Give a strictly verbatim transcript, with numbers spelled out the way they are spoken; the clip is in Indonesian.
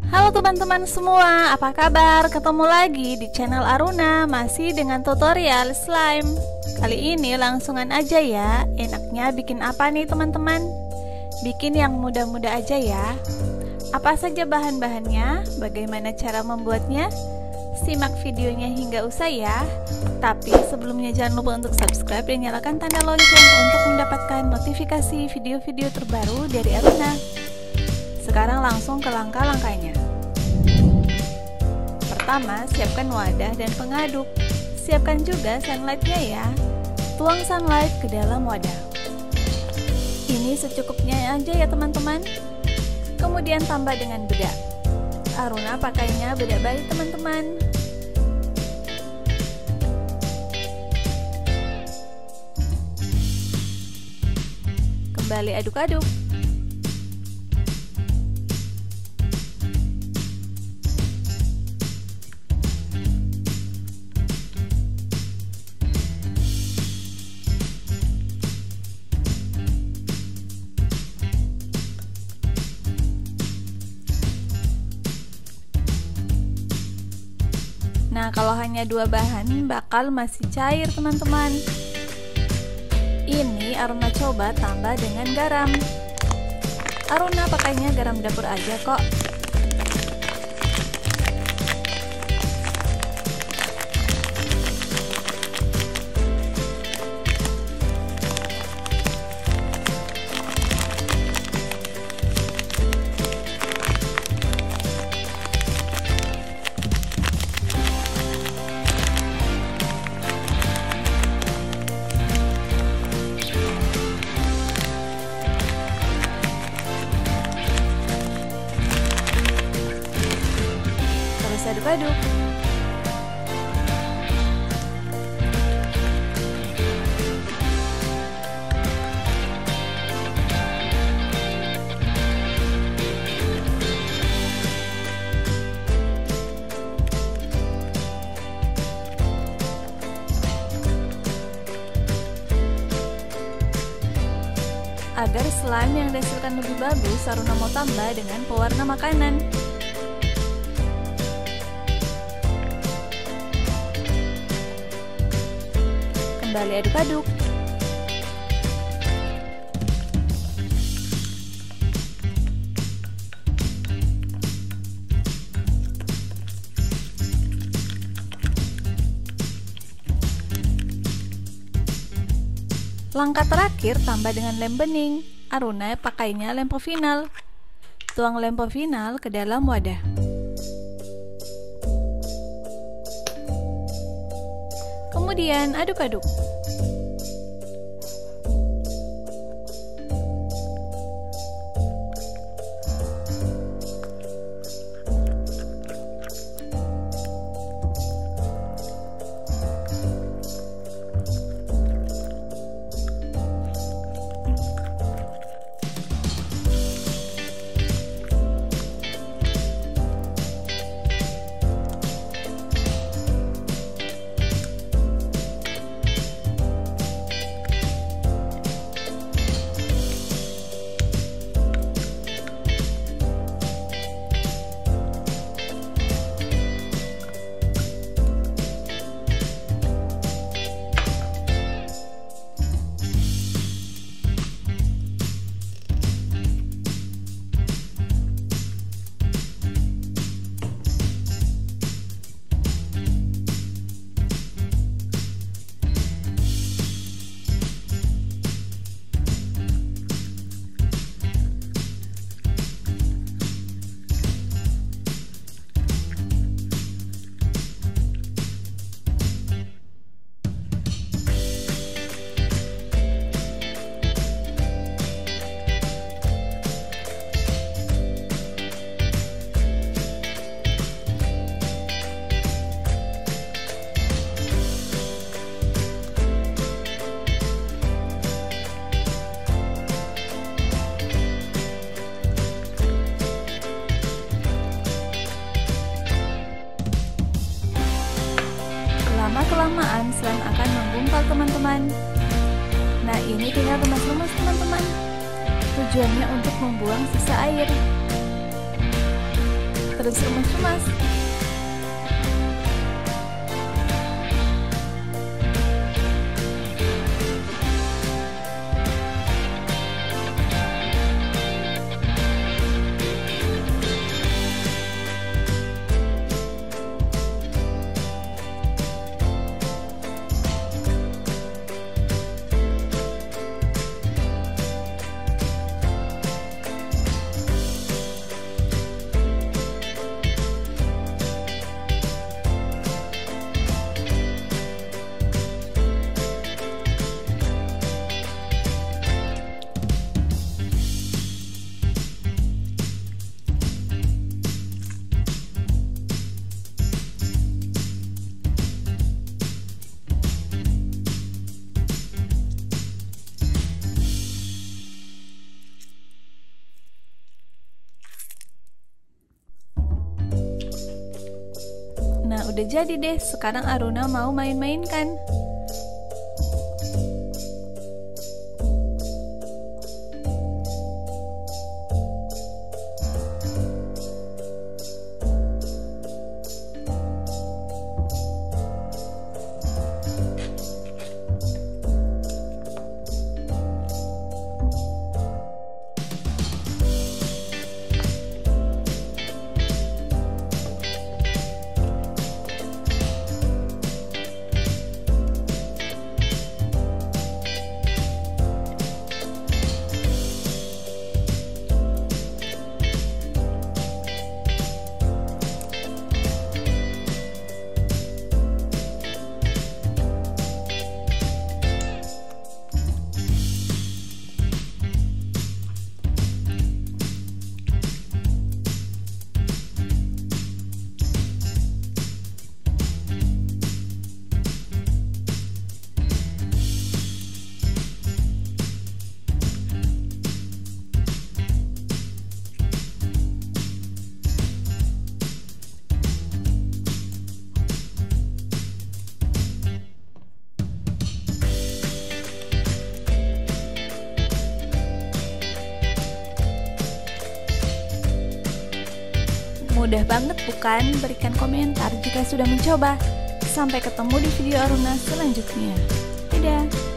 Halo teman-teman semua, apa kabar? Ketemu lagi di channel Aruna, masih dengan tutorial slime. Kali ini langsungan aja ya. Enaknya bikin apa nih teman-teman? Bikin yang mudah-mudah aja ya. Apa saja bahan-bahannya? Bagaimana cara membuatnya? Simak videonya hingga usai ya. Tapi sebelumnya jangan lupa untuk subscribe dan nyalakan tanda lonceng untuk mendapatkan notifikasi video-video terbaru dari Aruna. Sekarang langsung ke langkah-langkahnya. Pertama, siapkan wadah dan pengaduk. Siapkan juga sunlightnya ya. Tuang sunlight ke dalam wadah. Ini secukupnya aja ya teman-teman. Kemudian tambah dengan bedak. Aruna pakainya bedak bayi teman-teman. Kembali aduk-aduk. Nah, kalau hanya dua bahan bakal masih cair teman-teman. Ini Aruna coba tambah dengan garam. Aruna pakainya garam dapur aja kok. Aduk-aduk. Agar slime yang dihasilkan lebih bagus, Aruna mau tambah dengan pewarna makanan. Kembali aduk-aduk. Langkah terakhir, tambah dengan lem bening. Aruna pakainya lem final. Tuang lem final ke dalam wadah. Kemudian aduk-aduk. Lama-kelamaan slime akan menggumpal teman-teman. Nah, ini tinggal remas-remas teman-teman. Tujuannya untuk membuang sisa air. terus remas-remas. Nah, udah jadi deh. Sekarang Aruna mau main-main kan? Mudah banget bukan? Berikan komentar jika sudah mencoba. Sampai ketemu di video Aruna selanjutnya. Dadah!